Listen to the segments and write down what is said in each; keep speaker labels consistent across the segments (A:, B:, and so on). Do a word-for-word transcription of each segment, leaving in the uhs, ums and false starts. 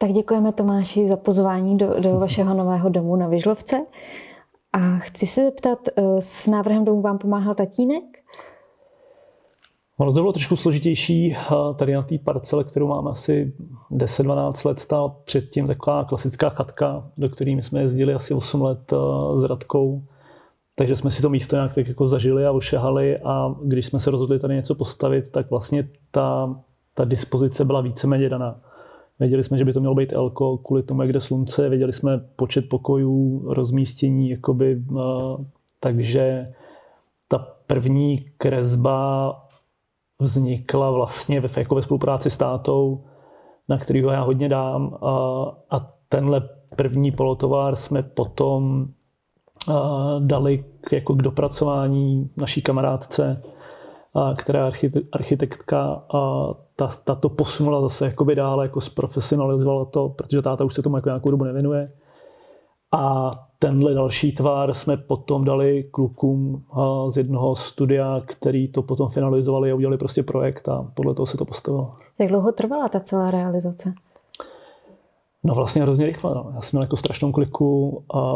A: Tak děkujeme Tomáši za pozvání do, do vašeho nového domu na Vyžlovce. A chci se zeptat, s návrhem domu vám pomáhal tatínek?
B: Ono to bylo trošku složitější. Tady na té parcele, kterou máme asi deset dvanáct let, stál předtím taková klasická chatka, do které jsme jezdili asi osm let s Radkou. Takže jsme si to místo nějak tak jako zažili a ošahali, a když jsme se rozhodli tady něco postavit, tak vlastně ta, ta dispozice byla víceméně daná. Věděli jsme, že by to mělo být elko kvůli tomu, jak jde slunce, věděli jsme počet pokojů, rozmístění, jakoby, takže ta první kresba vznikla vlastně ve, jako ve spolupráci s tátou, na kterýho já hodně dám, a, a tenhle první polotovar jsme potom a, dali k, jako k dopracování naší kamarádce, a, která je architektka, a ta, ta to posunula zase jakoby dále, jako zprofesionalizovala to, protože táta už se tomu jako nějakou dobu nevěnuje. A tenhle další tvar jsme potom dali klukům z jednoho studia, který to potom finalizovali a udělali prostě projekt, a podle toho se to postavilo.
A: Jak dlouho trvala ta celá realizace?
B: No vlastně hrozně rychle. No. Já jsem měl jako strašnou kliku a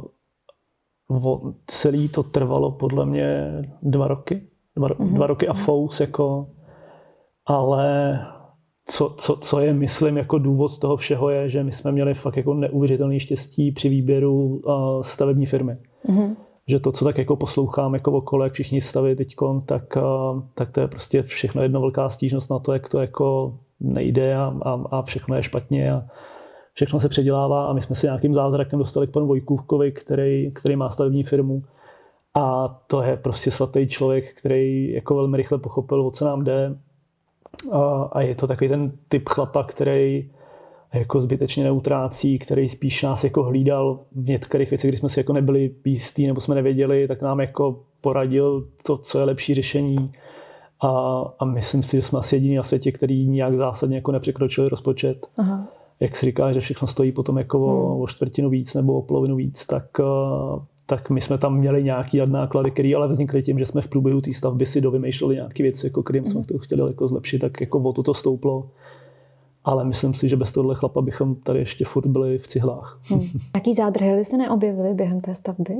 B: celý to trvalo podle mě dva roky. Dva, mm-hmm. dva roky a fous, jako, ale co, co, co je, myslím, jako důvod toho všeho je, že my jsme měli fakt jako neuvěřitelné štěstí při výběru uh, stavební firmy. Mm-hmm. Že to, co tak jako poslouchám jako okolo, jak všichni staví teďkon, tak, uh, tak to je prostě všechno jedna velká stížnost na to, jak to jako nejde, a, a, a všechno je špatně a všechno se předělává, a my jsme si nějakým zázrakem dostali k panu Vojkůvkovi, který, který má stavební firmu. A to je prostě svatý člověk, který jako velmi rychle pochopil, o co nám jde. A, a je to takový ten typ chlapa, který jako zbytečně neutrácí, který spíš nás jako hlídal v některých věcech, kdy jsme si jako nebyli jistí nebo jsme nevěděli, tak nám jako poradil to, co je lepší řešení. A, a myslím si, že jsme asi jediní na světě, který nějak zásadně jako nepřekročili rozpočet. Aha. Jak si říká, že všechno stojí potom jako hmm. o, o čtvrtinu víc nebo o polovinu víc, tak tak my jsme tam měli nějaký náklady, které ale vznikly tím, že jsme v průběhu té stavby si dovymýšleli nějaké věci, jako kterým jsme to chtěli jako zlepšit, tak jako o to stouplo. Ale myslím si, že bez tohle chlapa bychom tady ještě furt byli v cihlách.
A: Hmm. Jaký zádrhely se neobjevily během té stavby?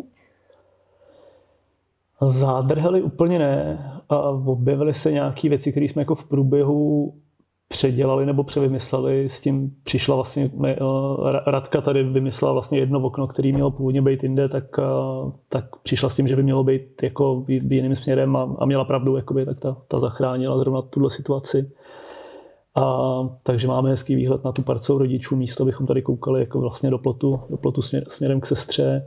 B: Zádrhely úplně ne. A objevily se nějaké věci, které jsme jako v průběhu předělali nebo převymysleli. S tím přišla vlastně Radka tady vymyslela vlastně jedno okno, který mělo původně být jinde, tak, tak přišla s tím, že by mělo být jako jiným směrem, a, a měla pravdu, jakoby, tak ta, ta zachránila zrovna tuhle situaci. A, takže máme hezký výhled na tu parcelu rodičů, místo bychom tady koukali jako vlastně do plotu, do plotu směr, směrem k sestře.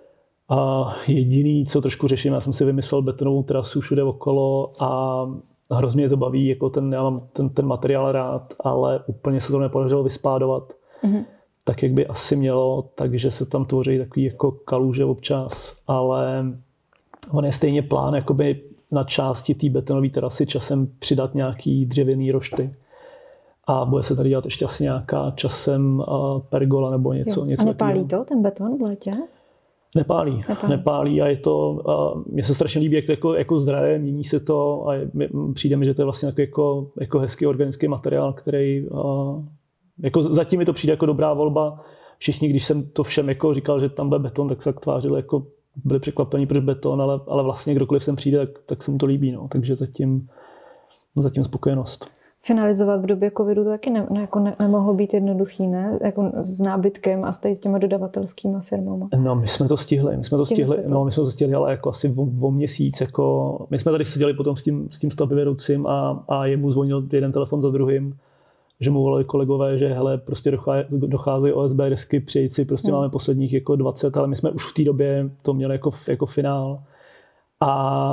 B: A jediný, co trošku řeším, já jsem si vymyslel betonovou terasu všude okolo, a hrozně mě to baví, jako ten, já mám ten, ten materiál rád, ale úplně se to nepodařilo vyspádovat mm-hmm. tak, jak by asi mělo, takže se tam tvoří takový jako kaluže občas, ale on je stejně plán jakoby na části té betonové terasy časem přidat nějaký dřevěný rošty. A bude se tady dělat ještě asi nějaká časem pergola nebo něco. něco
A: A nepálí to, ten beton v létě?
B: Nepálí, nepálí, nepálí a je to, mně se strašně líbí, jak to jako, jako zdraje, mění se to, a přijde mi, že to je vlastně jako, jako hezký organický materiál, který jako zatím mi to přijde jako dobrá volba. Všichni, když jsem to všem jako říkal, že tam bude beton, tak se tak tvářili, jako byli překvapení, proč beton, ale, ale vlastně kdokoliv sem přijde, tak, tak se mu to líbí, no. Takže zatím, zatím spokojenost.
A: Finalizovat v době covidu to taky ne, ne, jako ne, nemohlo být jednoduchý, ne? Jako s nábytkem a s těma dodavatelskýma firmama.
B: No, my jsme to stihli, my jsme to stihli, stihli to? No, my jsme to stihli, ale jako asi o, o měsíc, jako my jsme tady seděli potom s tím, s tím stavbyvedoucím, a, a jemu zvonil jeden telefon za druhým, že mu volali kolegové, že hele, prostě docházejí O S B desky, přijít si, prostě hmm. máme posledních jako dvacet, ale my jsme už v té době to měli jako, jako finál. A,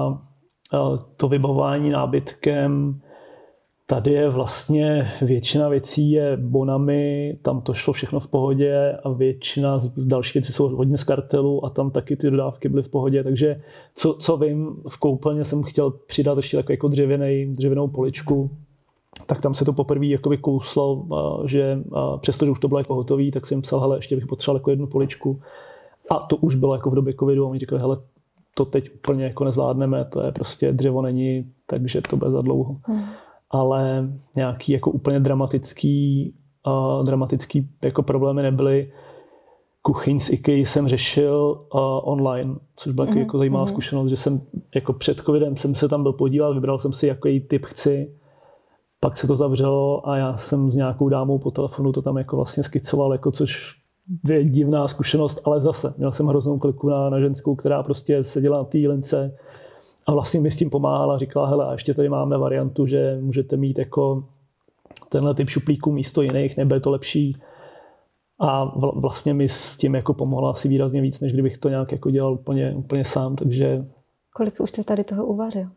B: a to vybavování nábytkem, tady je vlastně většina věcí je bonami, tam to šlo všechno v pohodě, a většina z dalších věcí jsou hodně z kartelu, a tam taky ty dodávky byly v pohodě, takže co, co vím, v koupelně jsem chtěl přidat ještě takovou jako dřevěnej, dřevěnou poličku, tak tam se to poprvé jakoby kouslo, že přestože už to bylo jako hotový, tak jsem psal, hele, ještě bych potřeboval jako jednu poličku, a to už bylo jako v době covidu, a oni říkali, hele, to teď úplně jako nezvládneme, to je prostě dřevo není, takže to bude za dlouho. Hmm. Ale nějaký jako úplně dramatický uh, dramatický jako problémy nebyly. Kuchyň s IKEA jsem řešil uh, online, což byla mm-hmm. jako zajímavá mm-hmm. zkušenost, že jsem jako před covidem jsem se tam byl podívat, vybral jsem si, jaký typ chci. Pak se to zavřelo a já jsem s nějakou dámou po telefonu to tam jako vlastně skicoval, jako což je divná zkušenost, ale zase měl jsem hroznou kliku na, na ženskou, která prostě seděla na té lince a vlastně mi s tím pomáhala, říkala, hele, a ještě tady máme variantu, že můžete mít jako tenhle typ šuplíků místo jiných, nebude to lepší. A vlastně mi s tím jako pomohla asi výrazně víc, než kdybych to nějak jako dělal úplně, úplně sám, takže...
A: Kolik už jste tady toho uvařil?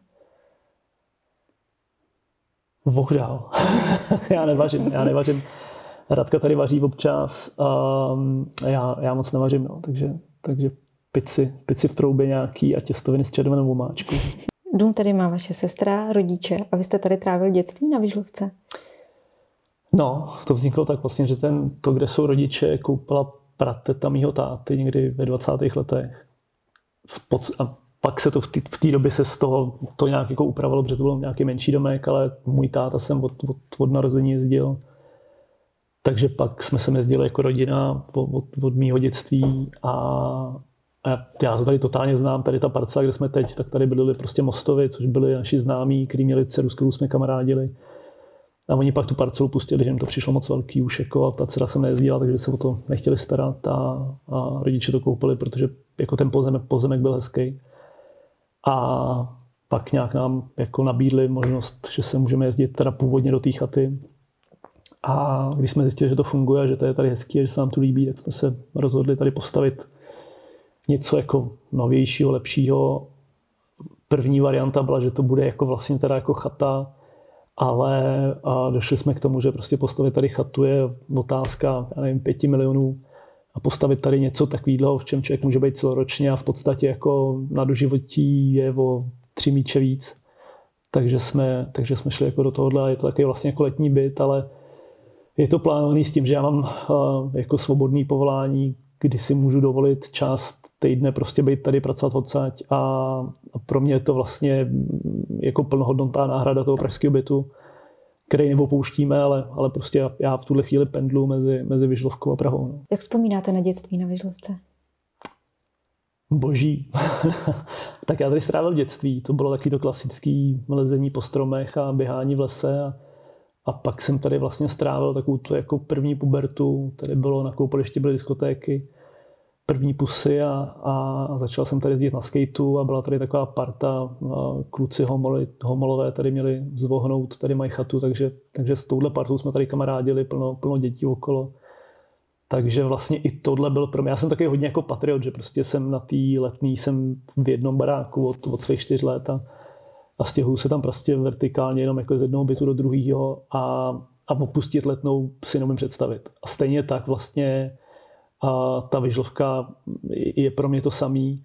B: Vohřál. já nevařím, já nevařím. Radka tady vaří občas a já, já moc nevařím, no, takže, takže pici, pici v troubě nějaký a těstoviny s červenou omáčkou.
A: Dům tady má vaše sestra, rodiče a vy jste tady trávil dětství na Vyžlovce?
B: No, to vzniklo tak vlastně, že ten, to, kde jsou rodiče, koupila prateta mýho táty někdy ve dvacátých letech. V pod, a pak se to v té době se z toho to nějak jako upravilo, protože to byl nějaký menší domek, ale můj táta jsem od, od, od narození jezdil. Takže pak jsme se jezdili jako rodina od, od, od mýho dětství a, a já to tady totálně znám, tady ta parcela, kde jsme teď, tak tady byli prostě Mostovi, což byli naši známí, kteří měli dceru, s kterou jsme kamarádili. A oni pak tu parcelu pustili, že jim to přišlo moc velký už jako a ta dcera se nejezdila, takže se o to nechtěli starat a, a rodiče to koupili, protože jako ten pozemek, pozemek byl hezký. A pak nějak nám jako nabídli možnost, že se můžeme jezdit teda původně do té chaty. A když jsme zjistili, že to funguje, že to je tady hezký a že se nám tu líbí, tak jsme se rozhodli tady postavit něco jako novějšího, lepšího. První varianta byla, že to bude jako vlastně teda jako chata, ale a došli jsme k tomu, že prostě postavit tady chatu je otázka, já nevím, pěti milionů a postavit tady něco takového, v čem člověk může být celoročně a v podstatě jako na doživotí je o tři míče víc. Takže jsme, takže jsme šli jako do tohohle a je to takový vlastně jako letní byt, ale je to plánovaný s tím, že já mám uh, jako svobodný povolání, kdy si můžu dovolit část týdne prostě být tady, pracovat odsaď a, a pro mě je to vlastně jako plnohodnotná náhrada toho pražského bytu, který neopouštíme, ale, ale prostě já, já v tuhle chvíli pendlu mezi, mezi Vyžlovkou a Prahou. No.
A: Jak vzpomínáte na dětství na Vyžlovce?
B: Boží. Tak já tady strávil dětství, to bylo taky to klasický lezení po stromech a běhání v lese a, a pak jsem tady vlastně strávil takovou tu jako první pubertu, tady bylo na koupališti byly diskotéky, první pusy a, a začal jsem tady jezdit na skateu a byla tady taková parta, kluci homoli, homolové tady měli zvohnout, tady mají chatu, takže, takže s touhle partou jsme tady kamarádili, plno, plno dětí okolo. Takže vlastně i tohle byl pro mě. Já jsem takový hodně jako patriot, že prostě jsem na té letní, jsem v jednom baráku od, od svých čtyř let a, a stěhuju se tam prostě vertikálně jenom jako z jednoho bytu do druhého a, a opustit letnou si nemůžu představit. A stejně tak vlastně a ta Vyžlovka je pro mě to samý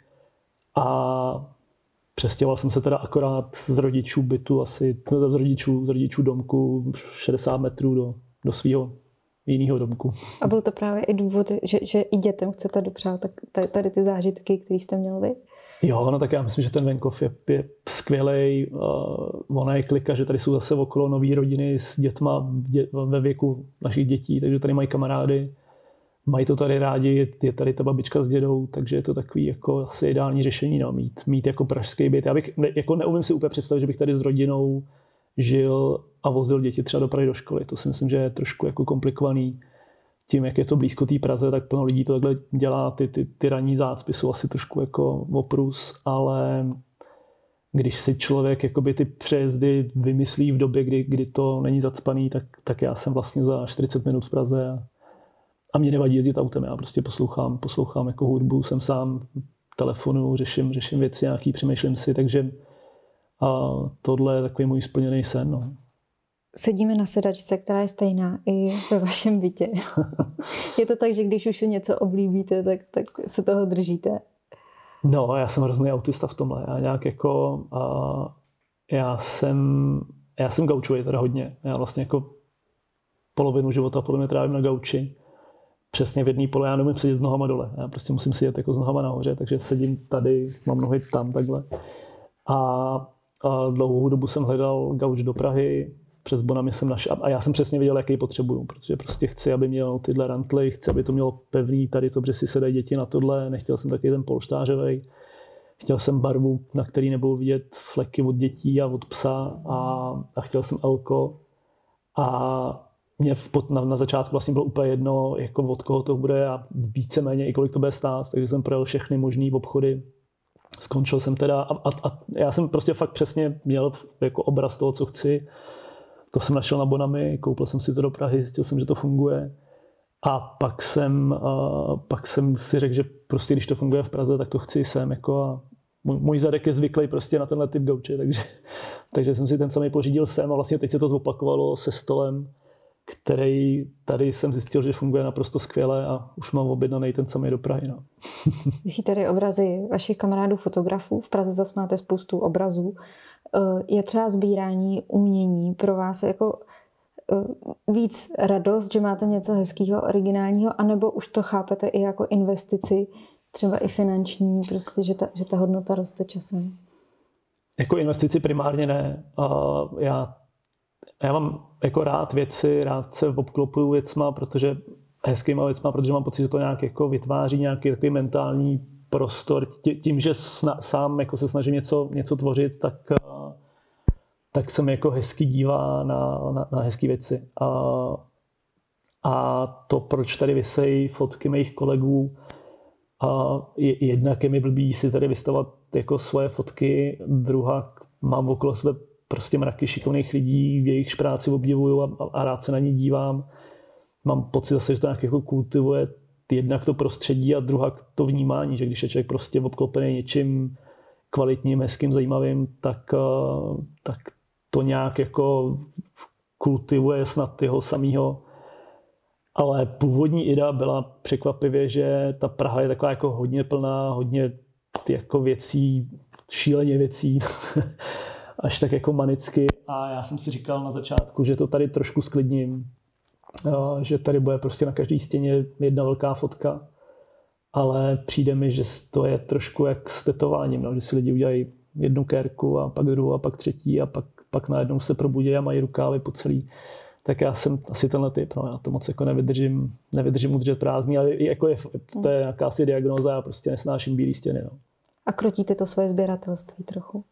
B: a přestěhoval jsem se teda akorát z rodičů bytu asi, z rodičů, z rodičů domku šedesát metrů do, do svého jiného domku.
A: A byl to právě i důvod, že, že i dětem chcete dopřát tak tady ty zážitky, které jste měl vy?
B: Jo, no tak já myslím, že ten venkov je, je skvělej. Uh, ona je klika, že tady jsou zase okolo nový rodiny s dětma dě, ve věku našich dětí, takže tady mají kamarády. Mají to tady rádi, je tady ta babička s dědou, takže je to takový jako asi ideální řešení, no, mít, mít jako pražský byt. Já bych, ne, jako neumím si úplně představit, že bych tady s rodinou žil a vozil děti třeba do Prahy do školy. To si myslím, že je trošku jako komplikovaný. Tím, jak je to blízko té Praze, tak plno lidí to takhle dělá. Ty, ty, ty ranní zácpy jsou asi trošku jako oprus, ale když si člověk jakoby ty přejezdy vymyslí v době, kdy, kdy to není zacpaný, tak, tak já jsem vlastně za čtyřicet minut v Praze a, a mě nevadí jezdit autem. Já prostě poslouchám, poslouchám jako hudbu, jsem sám telefonu, řeším, řeším věci nějaký, přemýšlím si, takže a tohle je takový můj splněný sen. No.
A: Sedíme na sedačce, která je stejná i ve vašem bytě. Je to tak, že když už si něco oblíbíte, tak, tak se toho držíte?
B: No, já jsem hrozný autista v tomhle. Já nějak jako... A já jsem... Já jsem gaučový teda hodně. Já vlastně jako polovinu života podle mě trávím na gauči. Přesně v jedné pole. Já nemůžu sedět s nohama dole. Já prostě musím sedět jako s nohama nahoře, takže sedím tady, mám nohy tam takhle. A, a dlouhou dobu jsem hledal gauč do Prahy. přes Bonami jsem našel, a já jsem přesně věděl, jaký potřebuju, protože prostě chci, aby měl tyhle rantly, chci, aby to mělo pevný, tady to, že si sedají děti na tohle, nechtěl jsem taky ten polštářovej, chtěl jsem barvu, na který nebudou vidět fleky od dětí a od psa a, a chtěl jsem elko a mě v, na, na začátku vlastně bylo úplně jedno, jako od koho to bude a víceméně i kolik to bude stát, takže jsem projel všechny možný obchody. Skončil jsem teda a, a, a já jsem prostě fakt přesně měl jako obraz toho, co chci. To jsem našel na Bonami, koupil jsem si to do Prahy, zjistil jsem, že to funguje. A pak jsem, a pak jsem si řekl, že prostě když to funguje v Praze, tak to chci sem. Jako a můj, můj zadek je zvyklý prostě na tenhle typ gauče, takže, takže jsem si ten samý pořídil sem a vlastně teď se to zopakovalo se stolem, který tady jsem zjistil, že funguje naprosto skvěle a už mám objednaný ten samý do Prahy. No.
A: Vysí tady obrazy vašich kamarádů fotografů, v Praze zase máte spoustu obrazů. Je třeba sbírání umění pro vás jako víc radost, že máte něco hezkého, originálního, anebo už to chápete i jako investici, třeba i finanční, prostě, že ta, že ta hodnota roste časem?
B: Jako investici primárně ne. Já Já mám jako rád věci, rád se obklopuju věcma, protože hezkýma věcma, protože mám pocit, že to nějak jako vytváří nějaký takový mentální prostor. Tím, že sna, sám jako se snažím něco, něco tvořit, tak, tak se mi jako hezky dívá na, na, na hezké věci. A, a to, proč tady vysejí fotky mých kolegů, a jednak je mi blbý si tady vystavovat jako svoje fotky, druhá mám okolo sebe prostě mraky šikovných lidí, v jejich práci obdivuju a, a rád se na ně dívám. Mám pocit zase, že to nějak jako kultivuje jednak to prostředí a druhá to vnímání, že když je člověk prostě obklopený něčím kvalitním, hezkým, zajímavým, tak, tak to nějak jako kultivuje snad jeho samýho. Ale původní idea byla překvapivě, že ta Praha je taková jako hodně plná, hodně jako věcí, šíleně věcí. Až tak jako manicky a já jsem si říkal na začátku, že to tady trošku sklidním, že tady bude prostě na každé stěně jedna velká fotka, ale přijde mi, že to je trošku jak s tetováním, no, že si lidi udělají jednu kérku a pak druhou a pak třetí a pak, pak najednou se probudí a mají rukávy po celý. Tak já jsem asi tenhle typ, no, já to moc jako nevydržím, nevydržím udržet prázdný, ale jako je, to je jakási diagnóza, já prostě nesnáším bílý stěny. No.
A: A krotíte to svoje sběratelství trochu?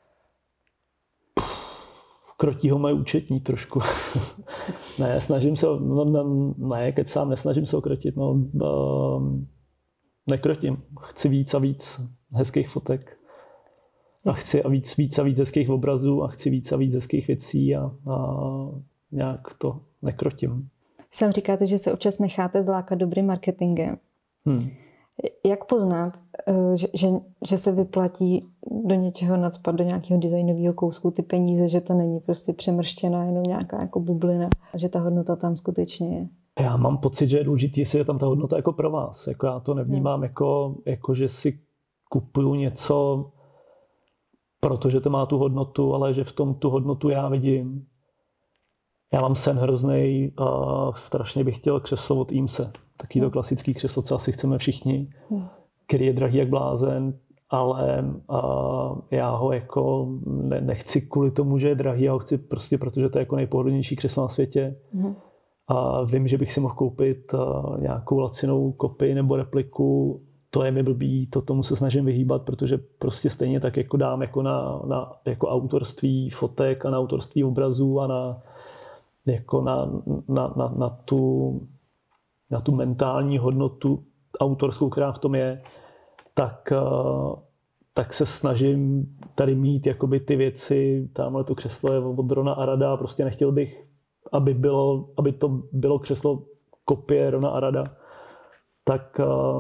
B: Krotí ho mají účetní trošku. ne, snažím se, no, ne, ne, keď sám nesnažím se okrotit, no, um, nekrotím. Chci víc a víc hezkých fotek. A chci a víc, víc a víc hezkých obrazů a chci víc a víc hezkých věcí a, a nějak to nekrotím.
A: Sám říkáte, že se občas necháte zlákat dobrým marketingem. Hmm. Jak poznat, že, že, že se vyplatí do něčeho nacpat, do nějakého designového kousku ty peníze, že to není prostě přemrštěná jenom nějaká jako bublina, že ta hodnota tam skutečně je?
B: Já mám pocit, že je důležitý, jestli je tam ta hodnota jako pro vás. Jako já to nevnímám hmm. jako, jako, že si kupuju něco, protože to má tu hodnotu, ale že v tom tu hodnotu já vidím. Já mám sen hroznej a strašně bych chtěl křeslo od Eamse. Taký to klasický křeslo, co asi chceme všichni, hmm. který je drahý jak blázen, ale a já ho jako ne, nechci kvůli tomu, že je drahý, já ho chci prostě, protože to je jako nejpohodlnější křeslo na světě. Hmm. A vím, že bych si mohl koupit nějakou lacinou kopii nebo repliku. To je mi blbý, to tomu se snažím vyhýbat, protože prostě stejně tak jako dám jako na, na jako autorství fotek a na autorství obrazů a na, jako na, na, na, na tu na tu mentální hodnotu autorskou, která v tom je, tak, tak se snažím tady mít jakoby ty věci, tamhle to křeslo je od Rona Arada, prostě nechtěl bych, aby, bylo, aby to bylo křeslo kopie Rona Arada. Tak,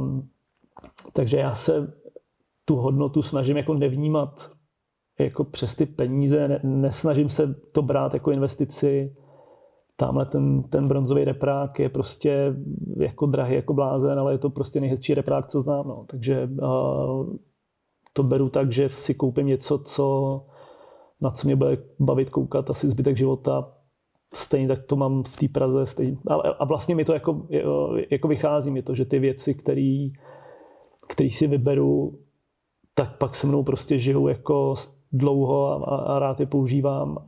B: takže já se tu hodnotu snažím jako nevnímat jako přes ty peníze, ne, nesnažím se to brát jako investici. Tamhle ten, ten bronzový reprák je prostě jako drahý, jako blázen, ale je to prostě nejhezčí reprák, co znám. No. Takže uh, to beru tak, že si koupím něco, co, na co mě bude bavit koukat asi zbytek života. Stejně tak to mám v té Praze. Stejně, a, a vlastně mi to jako, jako vychází, mi to, že ty věci, které který si vyberu, tak pak se mnou prostě žijou jako dlouho a, a rád je používám. A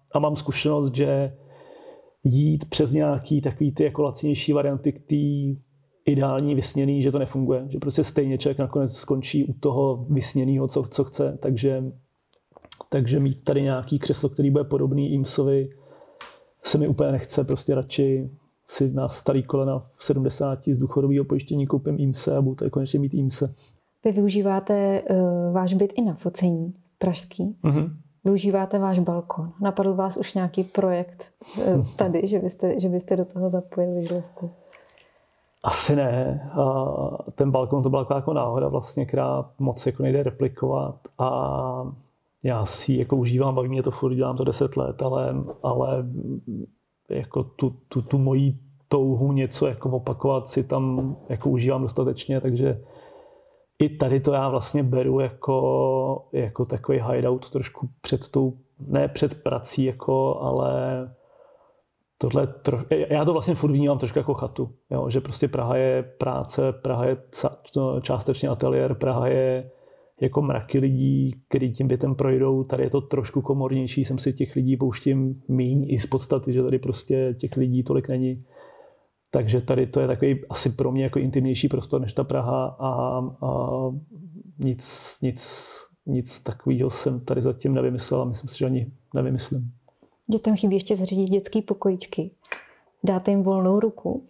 B: a mám zkušenost, že jít přes nějaký takový ty jako lacinější varianty k té ideální vysněný, že to nefunguje. Že prostě stejně člověk nakonec skončí u toho vysněného, co, co chce. Takže, takže mít tady nějaký křeslo, který bude podobný IMSovi, se mi úplně nechce. Prostě radši si na starý kolena v sedmdesáti z důchodového pojištění koupím IMSE a budu tady konečně mít IMSE.
A: Vy využíváte uh, váš byt i na focení pražský. Mm-hmm. Využíváte váš balkon. Napadl vás už nějaký projekt uh, tady, že byste, že byste do toho zapojili žlovku?
B: Asi ne. A ten balkon to byla jako náhoda vlastně, která moc jako nejde replikovat a já si jako užívám, baví mě to furt, dělám to deset let, ale, ale jako tu, tu, tu moji touhu něco jako opakovat si tam jako užívám dostatečně, takže i tady to já vlastně beru jako, jako takový hideout trošku před tou, ne před prací, jako, ale tohle, tro, já to vlastně furt vnímám trošku jako chatu, jo, že prostě Praha je práce, Praha je částečně ateliér, Praha je jako mraky lidí, kteří tím bytem projdou, tady je to trošku komornější, jsem si těch lidí pouštím míň i z podstaty, že tady prostě těch lidí tolik není. Takže tady to je takový asi pro mě jako intimnější prostor než ta Praha a, a nic, nic, nic takového jsem tady zatím nevymyslel a myslím si, že ani nevymyslím.
A: Dětem chybí ještě zařídit dětský pokojíčky. Dáte jim volnou ruku?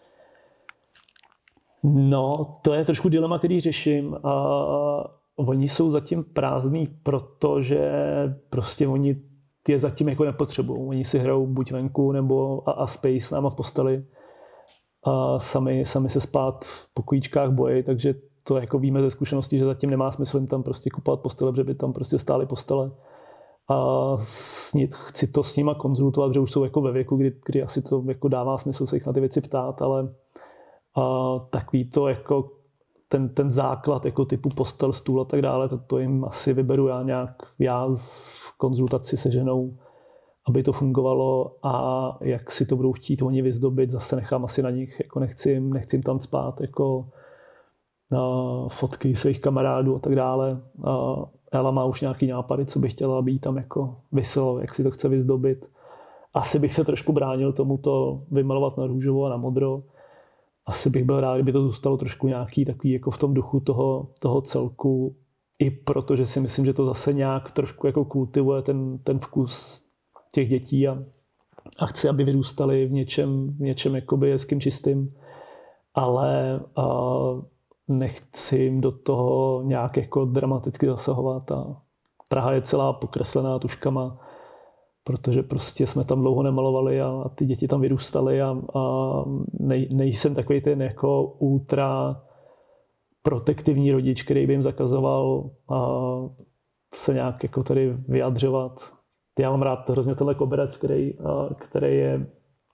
B: No, to je trošku dilema, který řeším. A oni jsou zatím prázdní, protože prostě oni je zatím jako nepotřebují. Oni si hrajou buď venku nebo a, a space s náma v posteli. A sami, sami se spát v pokojíčkách bojí, takže to jako víme ze zkušenosti, že zatím nemá smysl jim tam prostě kupovat postele, protože by tam prostě stály postele. A snít, chci to s nima konzultovat, že už jsou jako ve věku, kdy, kdy asi to jako dává smysl se jich na ty věci ptát, ale a takový to jako ten, ten základ jako typu postel, stůl a tak dále, to, to jim asi vyberu já nějak, já v konzultaci se ženou, aby to fungovalo a jak si to budou chtít oni vyzdobit, zase nechám asi na nich, jako nechci, nechci jim tam spát jako na fotky svých kamarádů a tak dále. A Ela má už nějaký nápady, co by chtěla, aby jí tam jako vyselo, jak si to chce vyzdobit. Asi bych se trošku bránil tomuto vymalovat na růžovo a na modro. Asi bych byl rád, kdyby to zůstalo trošku nějaký takový jako v tom duchu toho, toho celku. I protože si myslím, že to zase nějak trošku jako kultivuje ten, ten vkus těch dětí a, a chci, aby vyrůstali v něčem, v něčem jakoby hezkým čistým. Ale a nechci jim do toho nějak jako dramaticky zasahovat. A Praha je celá pokreslená tužkama, protože prostě jsme tam dlouho nemalovali a, a ty děti tam vyrůstaly a, a nej, nejsem takový ten jako ultra protektivní rodič, který by jim zakazoval a se nějak jako tady vyjadřovat. Já mám rád hrozně tenhle koberec, který, a, který, je,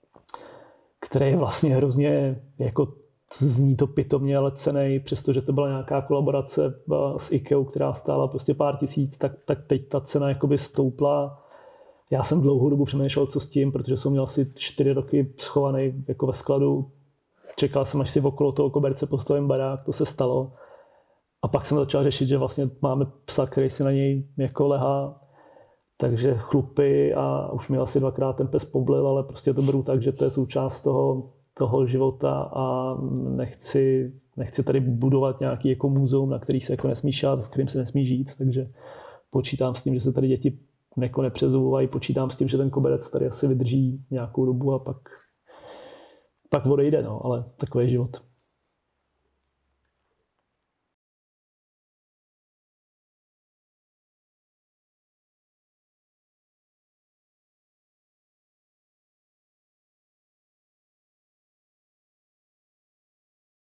B: který je vlastně hrozně jako zní to pitomně, ale cenej, přestože to byla nějaká kolaborace s IKEA, která stála prostě pár tisíc, tak, tak teď ta cena jakoby stoupla. Já jsem dlouhou dobu přemýšlel, co s tím, protože jsem měl asi čtyři roky schovaný jako ve skladu. Čekal jsem, až si okolo toho koberce postavím barák, to se stalo. A pak jsem začal řešit, že vlastně máme psa, který si na něj jako lehá, takže chlupy a už mi asi dvakrát ten pes poblil, ale prostě to beru tak, že to je součást toho, toho života a nechci, nechci tady budovat nějaký jako muzeum, na který se jako nesmí šát, v kterým se nesmí žít, takže počítám s tím, že se tady děti neko nepřezouvají, počítám s tím, že ten koberec tady asi vydrží nějakou dobu a pak, pak odejde, no, ale takový je život.